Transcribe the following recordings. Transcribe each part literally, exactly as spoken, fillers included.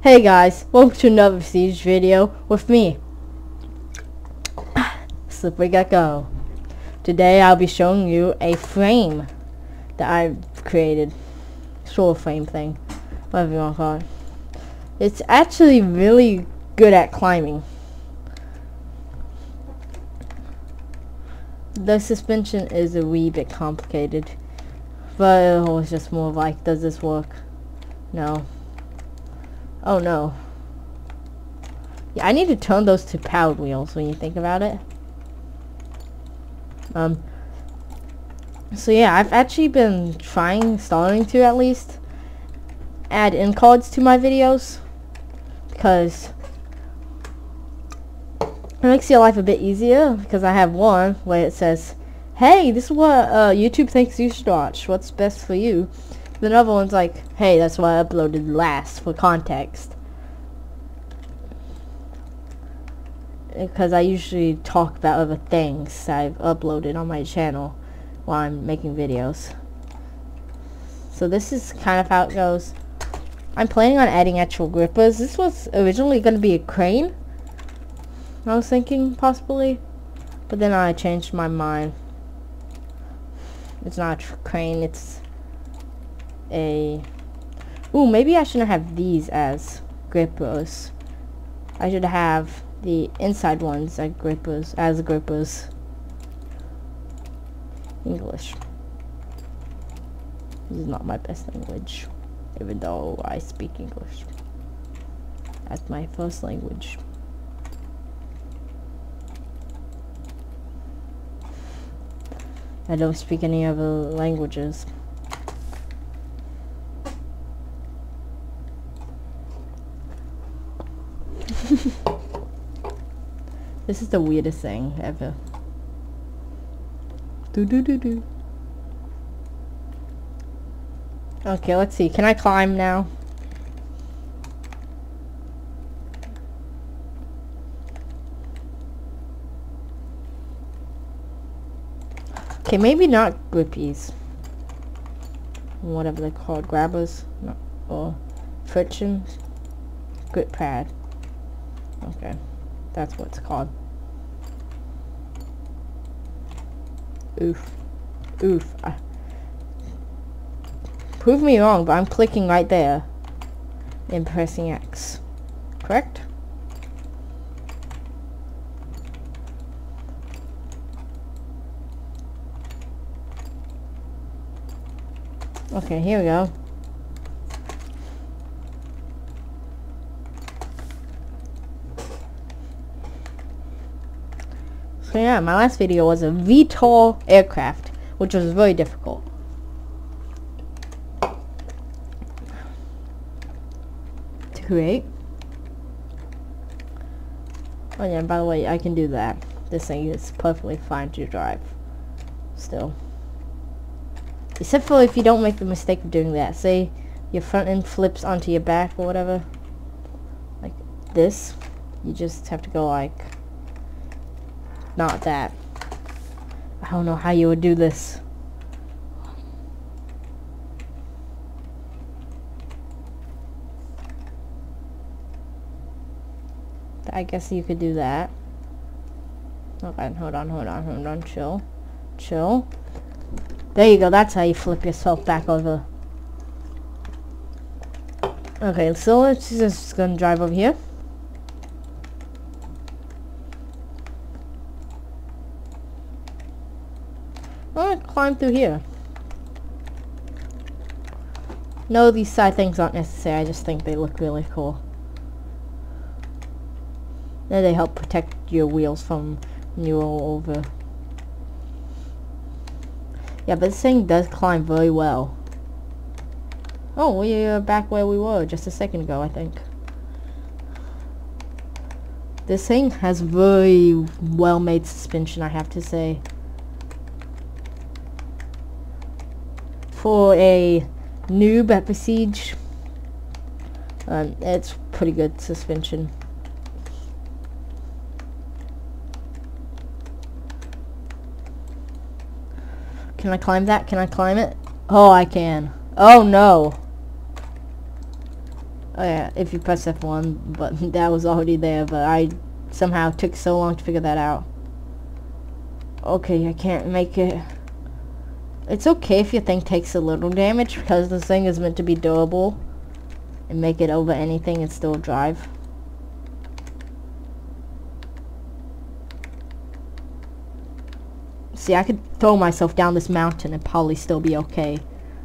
Hey guys, welcome to another Siege video with me, Slippery Gecko. Today I'll be showing you a frame that I've created. Sort of frame thing, whatever you want to call it. It's actually really good at climbing. The suspension is a wee bit complicated, but it was just more like, does this work? No. Oh no. Yeah, I need to turn those to powered wheels when you think about it. Um. So yeah, I've actually been trying, starting to at least, add in cards to my videos. Because it makes your life a bit easier. Because I have one where it says, hey, this is what uh, YouTube thinks you should watch. What's best for you? The other one's like, hey, that's what I uploaded last for context. Because I usually talk about other things I've uploaded on my channel while I'm making videos. So this is kind of how it goes. I'm planning on adding actual grippers. This was originally going to be a crane, I was thinking, possibly. But then I changed my mind. It's not a crane, it's a... Ooh, maybe I shouldn't have these as grippers. I should have the inside ones as grippers. As grippers. English. This is not my best language, even though I speak English. That's my first language. I don't speak any other languages. This is the weirdest thing ever. Do do do do. Okay, let's see. Can I climb now? Okay, maybe not grippies. Whatever they're called, grabbers, no, or friction, grip pad. Okay, that's what it's called. Oof, oof. I, prove me wrong, but I'm clicking right there and pressing X. Correct? Okay, here we go. So yeah, my last video was a V TOL aircraft, which was very difficult. To create. Oh yeah, by the way, I can do that. This thing is perfectly fine to drive. Still. Except for if you don't make the mistake of doing that. Say your front end flips onto your back or whatever. Like this. You just have to go like... Not that. I don't know how you would do this. I guess you could do that. Okay, hold on, hold on, hold on, chill. Chill. There you go, that's how you flip yourself back over. Okay, so let's just gonna drive over here. I'm gonna climb through here. No, these side things aren't necessary, I just think they look really cool. And they help protect your wheels from when you roll over. Yeah, but this thing does climb very well. Oh, we're back where we were just a second ago, I think. This thing has very well-made suspension, I have to say. For a noob at the Siege, um, it's pretty good suspension. Can I climb that? Can I climb it? Oh, I can. Oh no. Oh yeah, if you press F one, but that was already there, but I somehow took so long to figure that out. Okay, I can't make it. It's okay if your thing takes a little damage, because this thing is meant to be durable and make it over anything and still drive. See, I could throw myself down this mountain and probably still be okay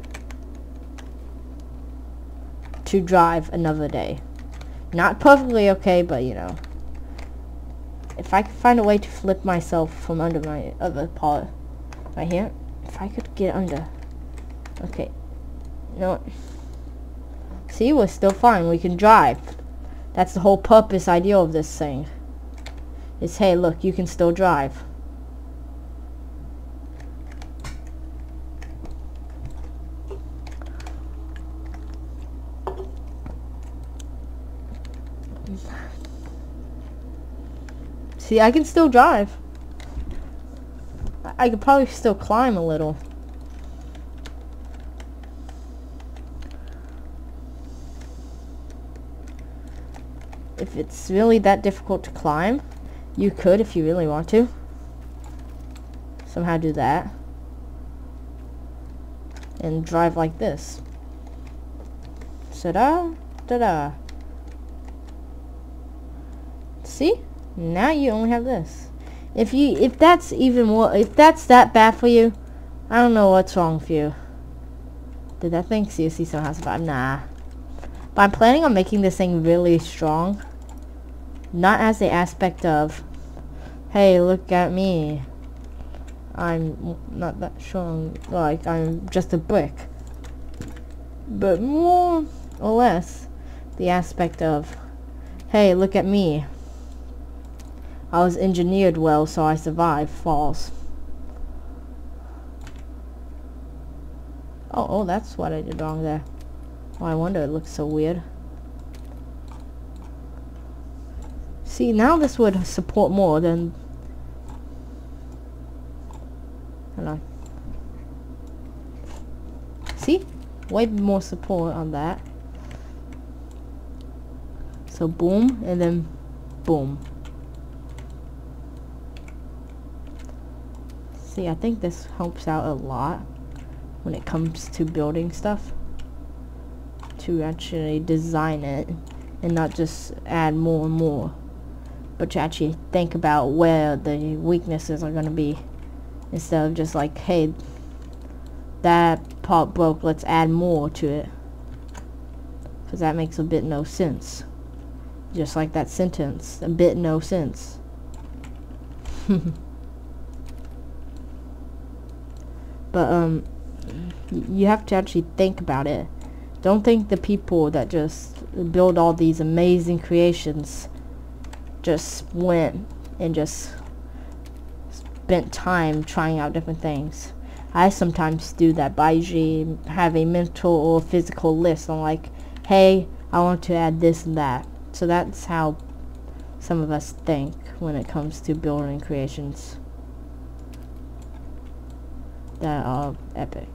to drive another day. Not perfectly okay, but you know. If I could find a way to flip myself from under my other part. Right here. If I could get under. Okay. You know what? See, we're still fine. We can drive. That's the whole purpose idea of this thing. Is, hey, look, you can still drive. See, I can still drive. I could probably still climb a little. If it's really that difficult to climb, you could, if you really want to, somehow do that. And drive like this. Ta-da, ta-da. See? Now you only have this. If you, if that's even more, if that's that bad for you, I don't know what's wrong with you. Did that thing seriously somehow survive? Nah. But I'm planning on making this thing really strong. Not as the aspect of, hey, look at me. I'm not that strong. Like, I'm just a brick. But more or less, the aspect of, hey, look at me. I was engineered well, so I survived falls. Oh, oh, that's what I did wrong there. Oh, I wonder, it looks so weird. See, now this would support more than... Hold on. See? Way more support on that. So boom, and then boom. See, I think this helps out a lot when it comes to building stuff. To actually design it and not just add more and more, but to actually think about where the weaknesses are going to be, instead of just like, hey, that part broke, let's add more to it, because that makes a bit no sense. Just like that sentence, a bit no sense. But um you have to actually think about it. Don't think the people that just build all these amazing creations just went and just spent time trying out different things. I sometimes do that, but I usually have a mental or physical list on like, hey, I want to add this and that. So that's how some of us think when it comes to building creations that are epic.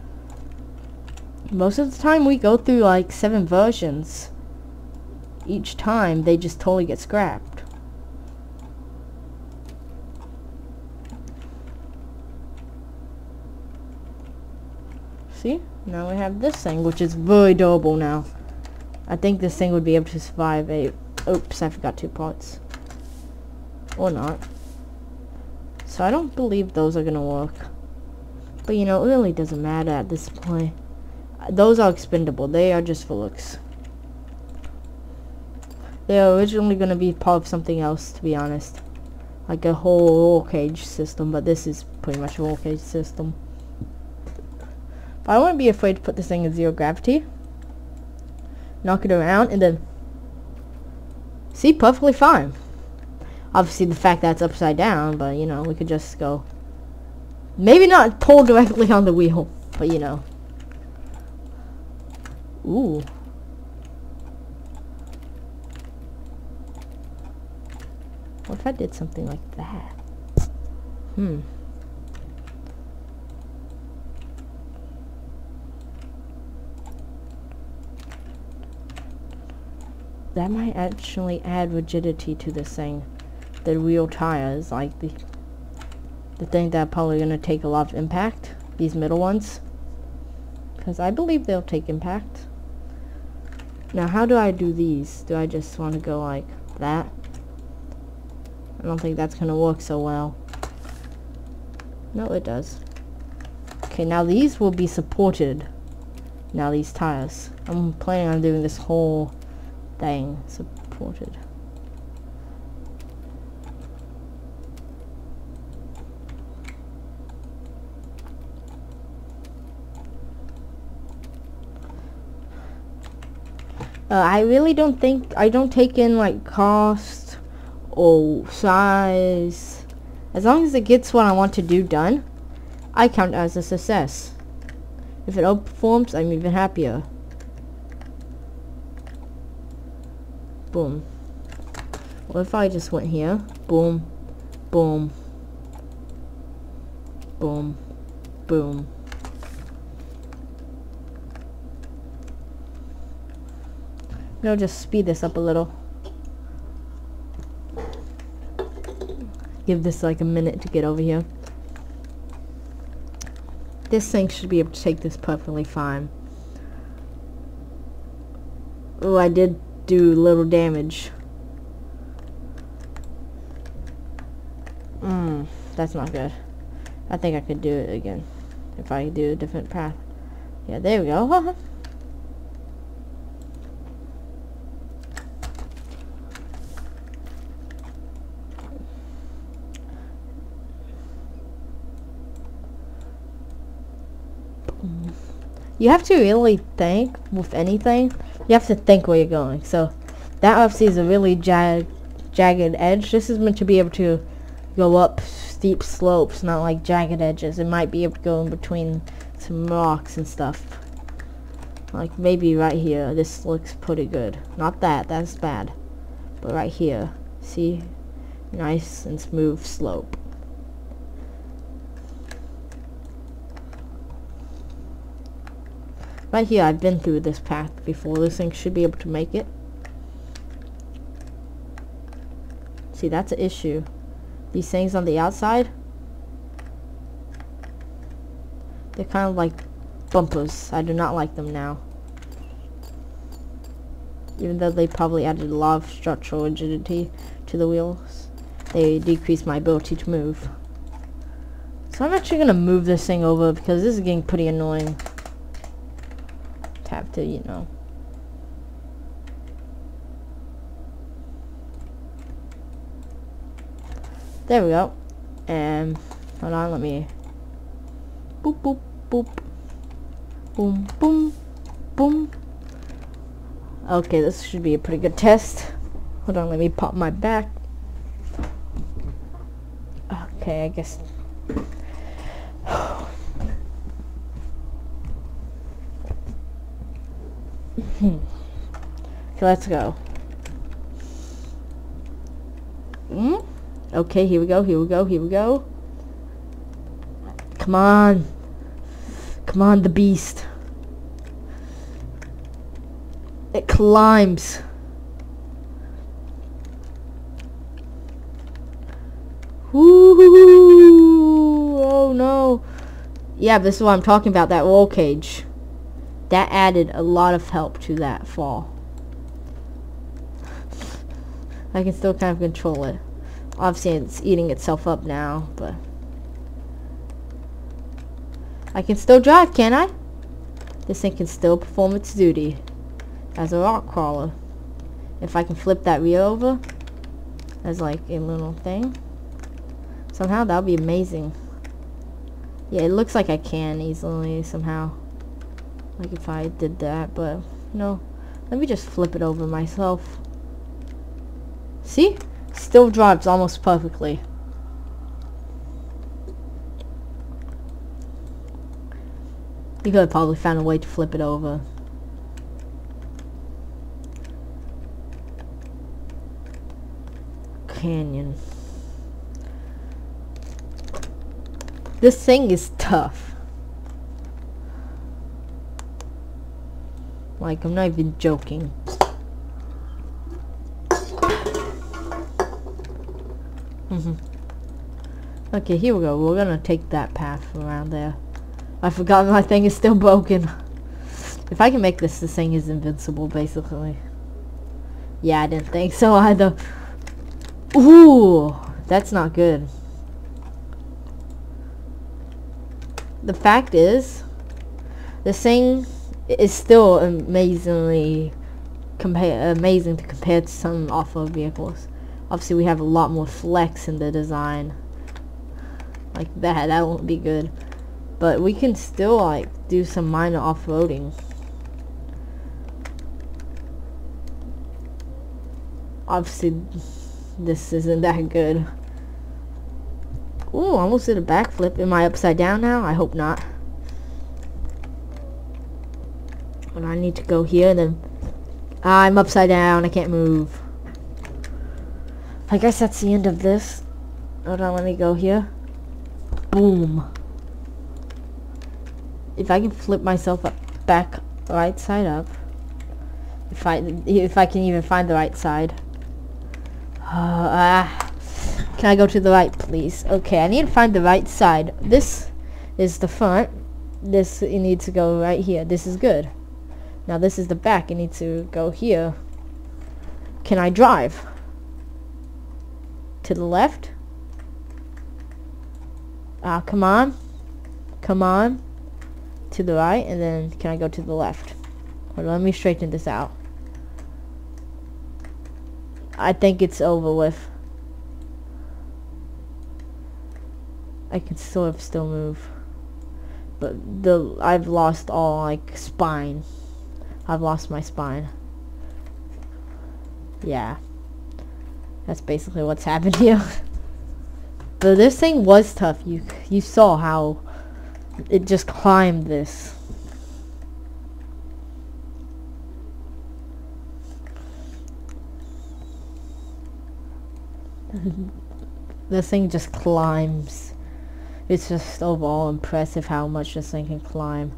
Most of the time we go through like seven versions. Each time they just totally get scrapped. See? Now we have this thing, which is very durable now. I think this thing would be able to survive a... Oops, I forgot two parts. Or not. So I don't believe those are gonna work. But you know, it really doesn't matter at this point. Those are expendable. They are just for looks. They are originally going to be part of something else, to be honest. Like a whole roll cage system, but this is pretty much a roll cage system. But I wouldn't be afraid to put this thing in zero gravity. Knock it around, and then... See, perfectly fine. Obviously, the fact that it's upside down, but you know, we could just go... Maybe not pull directly on the wheel, but you know. Ooh. What if I did something like that? Hmm. that might actually add rigidity to this thing. The real tires, like the the thing that are probably gonna take a lot of impact. These middle ones, because I believe they'll take impact. Now, how do I do these? Do I just want to go like that? I don't think that's gonna work so well. No, it does. Okay, now these will be supported. Now these tires. I'm planning on doing this whole thing supported. Uh, I really don't think, I don't take in like cost or size. As long as it gets what I want to do done, I count it as a success. If it outperforms, I'm even happier. Boom. What if I just went here? Boom, boom, boom, boom. No, just speed this up a little. Give this like a minute to get over here. This thing should be able to take this perfectly fine. Oh, I did do little damage. Mmm, that's not good. I think I could do it again if I do a different path. Yeah, there we go. You have to really think with anything. You have to think where you're going. So that obviously is a really jag jagged edge. This is meant to be able to go up steep slopes, not like jagged edges. It might be able to go in between some rocks and stuff. Like maybe right here. This looks pretty good. Not that. That's bad. But right here. See? Nice and smooth slope. Right here, I've been through this path before. This thing should be able to make it. See, that's an issue. These things on the outside, they're kind of like bumpers. I do not like them now. Even though they probably added a lot of structural rigidity to the wheels, they decreased my ability to move. So I'm actually going to move this thing over because this is getting pretty annoying. Have to, you know. There we go. And hold on, let me boop boop boop boom boom boom. Okay, this should be a pretty good test. Hold on, let me pop my back. Okay, I guess. Okay, let's go. Mm? Okay, here we go, here we go, here we go. Come on. Come on, the beast. It climbs. Woo! Oh no. Yeah, this is what I'm talking about, that roll cage. That added a lot of help to that fall. I can still kind of control it. Obviously, it's eating itself up now, but I can still drive, can't I? This thing can still perform its duty as a rock crawler. If I can flip that wheel over as like a little thing, somehow that would be amazing. Yeah, it looks like I can easily somehow. Like if I did that, but no. Let me just flip it over myself. See? Still drives almost perfectly. You could have probably found a way to flip it over. Canyon. This thing is tough. Like, I'm not even joking. Mm-hmm. Okay, here we go. We're gonna take that path around there. I forgot my thing is still broken. If I can make this, this thing is invincible, basically. Yeah, I didn't think so either. Ooh, that's not good. The fact is, this thing is still amazingly compare amazing to compare to some off-road vehicles. Obviously, we have a lot more flex in the design. Like that, that won't be good. But we can still like do some minor off-roading. Obviously, this isn't that good. Ooh, almost did a backflip. Am I upside down now? I hope not. And I need to go here and then... I'm upside down. I can't move. I guess that's the end of this. Hold on, let me go here. Boom. If I can flip myself up, back right side up. If I, if I can even find the right side. Uh, ah. Can I go to the right, please? Okay, I need to find the right side. This is the front. This, it needs to go right here. This is good. Now this is the back. It needs to go here. Can I drive? To the left? Ah, uh, come on. Come on. To the right, and then can I go to the left? Hold on, let me straighten this out. I think it's over with. I can sort of still move, but the I've lost all like spine. I've lost my spine. Yeah, that's basically what's happened here. But this thing was tough. You you saw how it just climbed this. This thing just climbs. It's just overall impressive how much this thing can climb.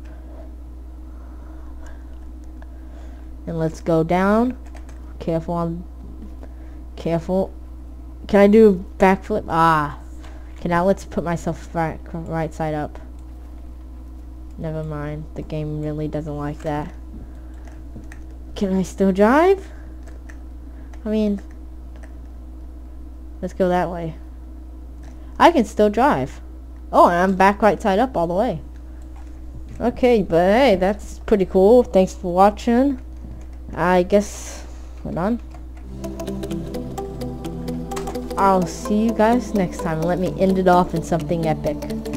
And let's go down. Careful on... Careful. Can I do a backflip? Ah. Okay, now let's put myself right, right side up. Never mind. The game really doesn't like that. Can I still drive? I mean... Let's go that way. I can still drive. Oh, and I'm back right side up all the way. Okay, but hey, that's pretty cool. Thanks for watching. I guess we're done. I'll see you guys next time. Let me end it off in something epic.